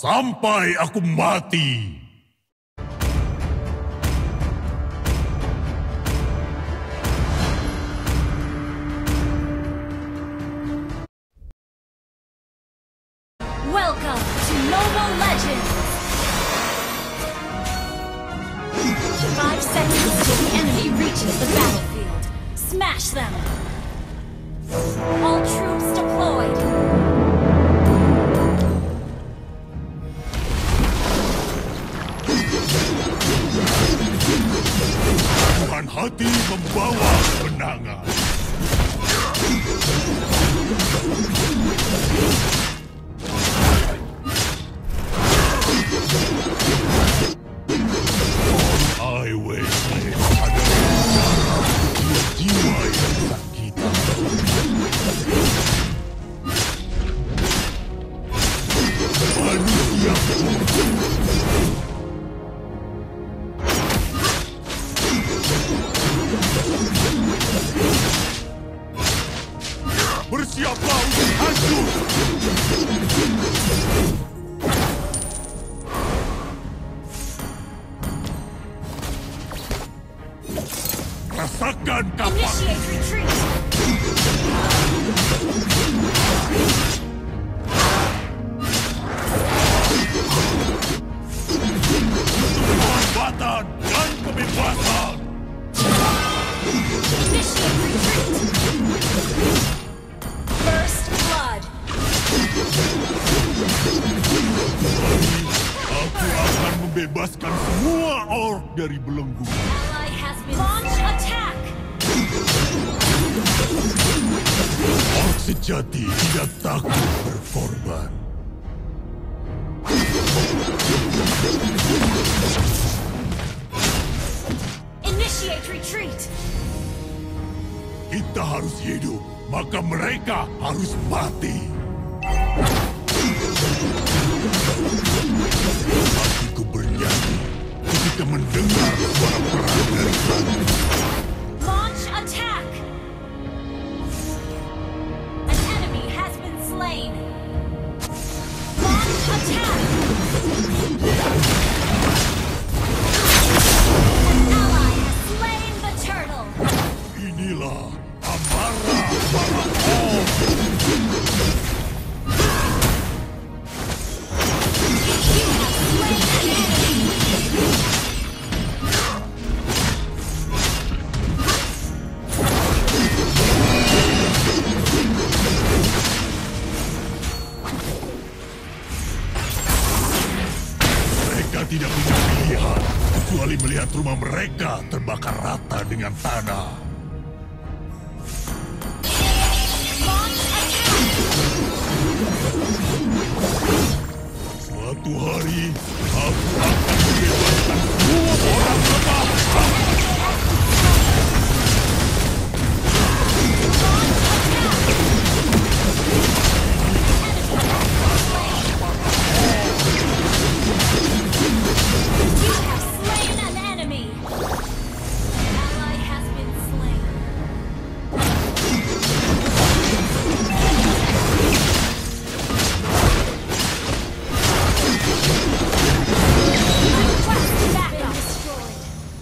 sampai aku mati. Welcome to Mobile Legends! 5 seconds till the enemy reaches the battlefield. Smash them! All troops deployed! Tuhan hati membawa kemenangan. Highway ada jiwa yang sakitan. Manusia bersiaplah untuk hancur. Rasakan kapan. Initiate retreat! Kehormatan dan kebebasan. Initiate retreat! First blood! Aku akan membebaskan semua orc dari belenggu. Ally has been launch attack! Orc sejati tidak takut berkorban. Initiate retreat! Kita harus hidup, maka mereka harus mati. Hatiku bernyanyi ketika mendengar suara perang dari sana. Launch attack! An enemy has been slain! Launch attack! An ally has slain the turtle! Inilah amarah para orc. You have slain an enemy! Mereka tidak punya pilihan kecuali melihat rumah mereka terbakar rata dengan tanah. Launch attack! Suatu hari aku akan membebaskan semua orang lemah. You have slain an enemy! Ally has been slain. Request backup! Destroyed.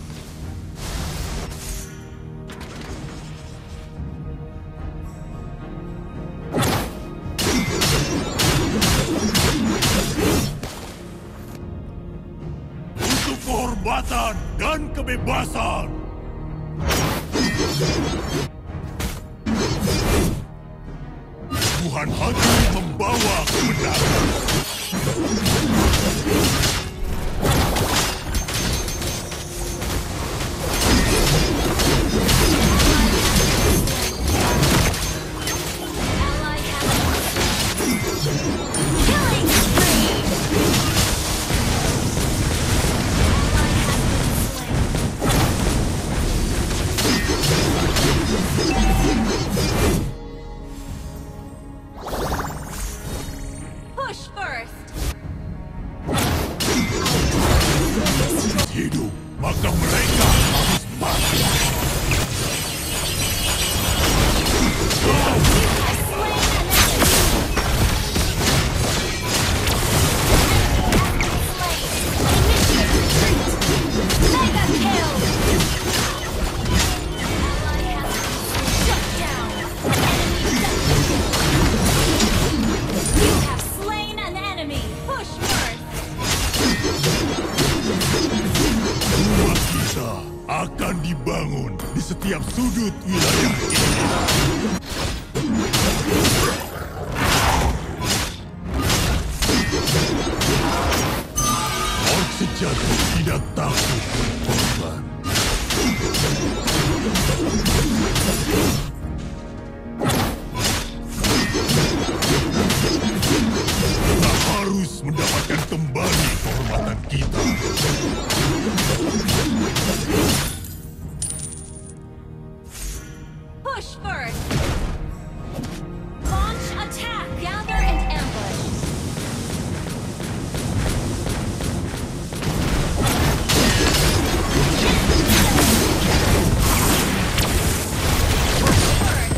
Untuk kehormatan dan kebebasan. Tuhan hati membawa kemenangan. Ally has killing spree! Ally has been slain. Push first! Hidup, maka mereka harus mati. You have slain an enemy! kita akan dibangun di setiap sudut wilayah ini. Orc sejati tidak takut berkorban. Kita harus mendapatkan kembali kehormatan kita. Push first. Launch attack. Gather and ambush. Push first.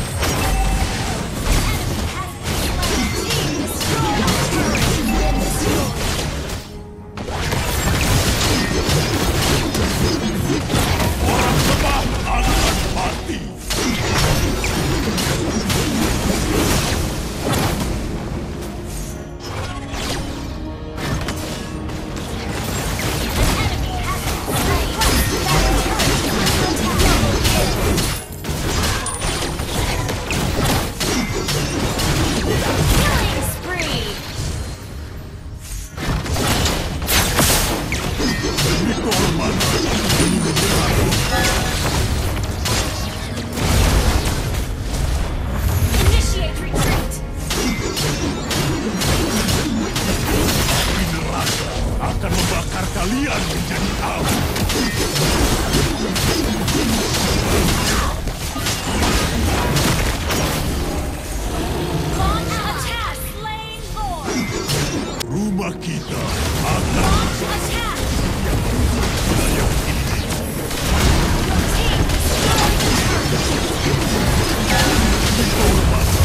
Team destroy the turret. Been destroyed. Orang lemah akan mati. Killing spree. Demi kehormatan ini menyerang. Initiate retreat. Api neraka akan membakar kalian menjadi abu. Launch attack. Slain Lord. Rumah kita akan Launch attack. wilayah ini. Your team destroyed the turret. Demi kehormatan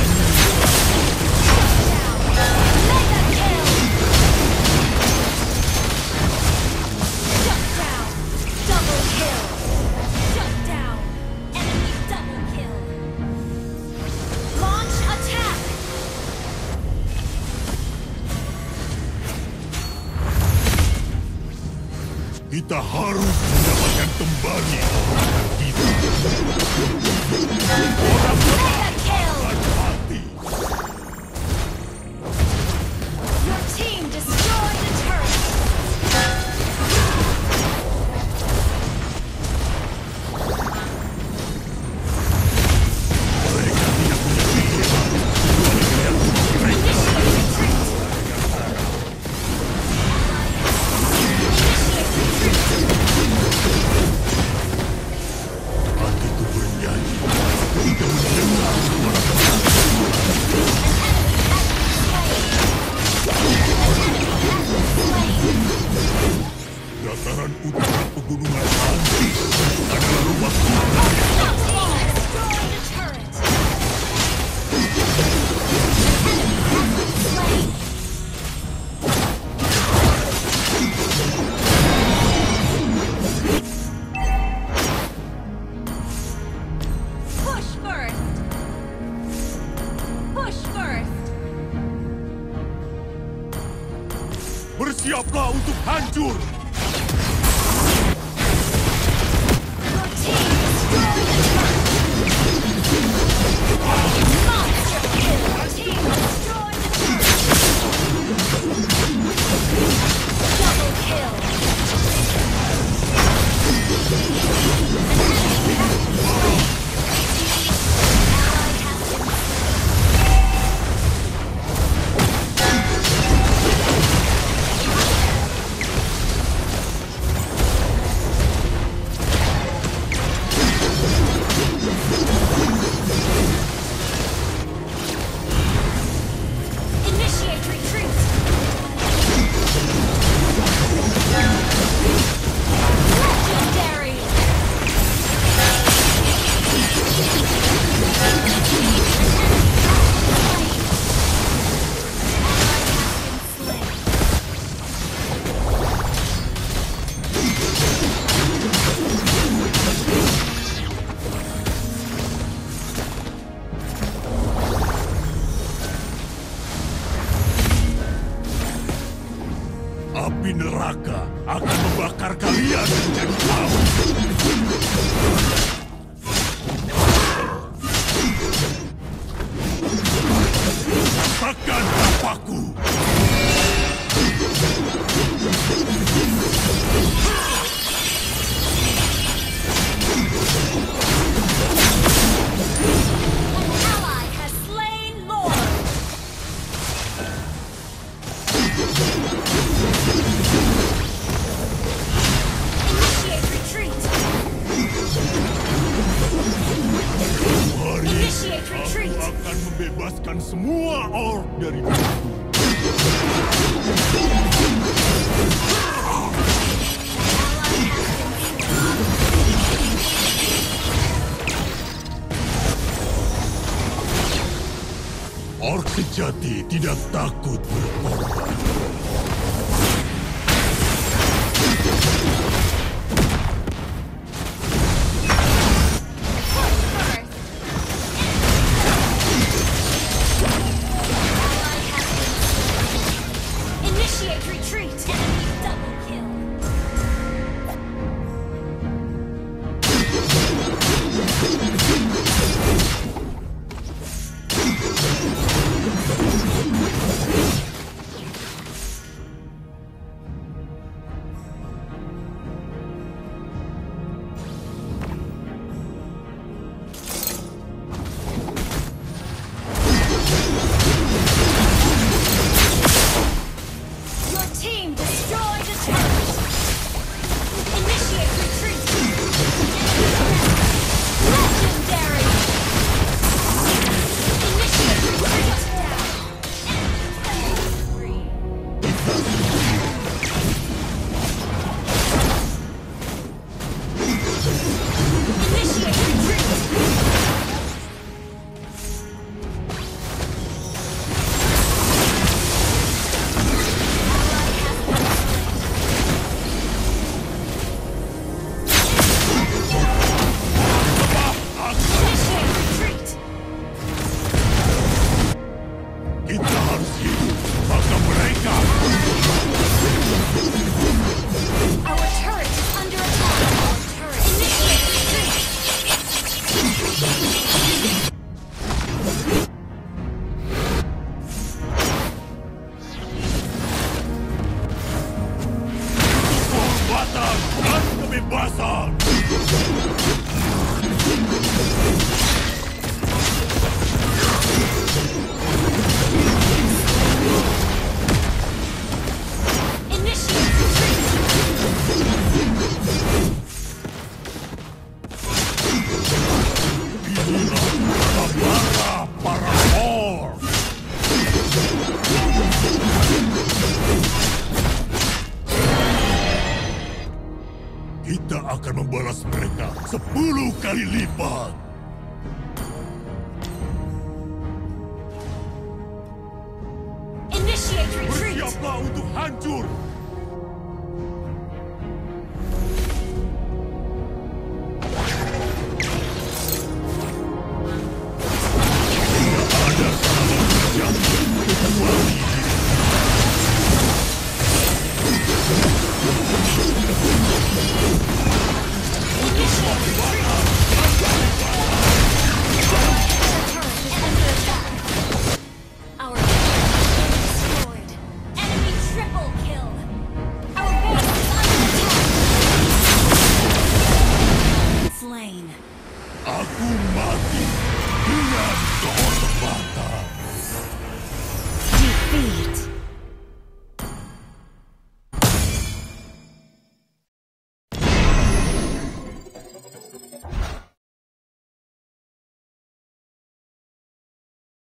Mega kill. Shut down. Double kill. Shut down. Enemy double kill. Launch attack. kita harus mendapatkan kembali kehormatan kita. Orang Mega kill. akan mati. Your team destroyed the turret. Mereka tidak punya pilihan kecuali melihat rumah mereka. Initiate retreat. Hatiku bernyanyi ketika mendengar suara tembakan. Dataran utara pegunungan Antis adalah rumah kita. Destroy the turret. Slain. Push first. Push first. Bersiaplah untuk hancur. Your team destroyed the turret. Monster kill. Your team destroyed the turret. Double kill. Ally has been mereka akan membakar kalian menjadi abu. Rasakan tapaku. Ally has slain Lord. Initiate retreat. Mari, Initiate retreat. aku akan membebaskan semua orc dari musuh. Orc sejati tidak takut berkorban. Initiate retreat. Enemy double kill. Your team destroyed a turret. Initiate retreat. Legendary. Initiate retreat. Enemy initiate retreat. Initiate retreat. Kita harus hidup, maka mereka Our turret is under attack. Our turret. Initiate retreat. kehormatan dan kebebasan. Initiate retreat. Inilah para orc. Kita akan membalas mereka 10 kali lipat. Initiate retreat. Bersiaplah untuk hancur. Tidak ada sahabat sejati kecuali Our destroyed. Enemy triple kill. Our base is under attack. Slain. aku mati dengan kehormatan.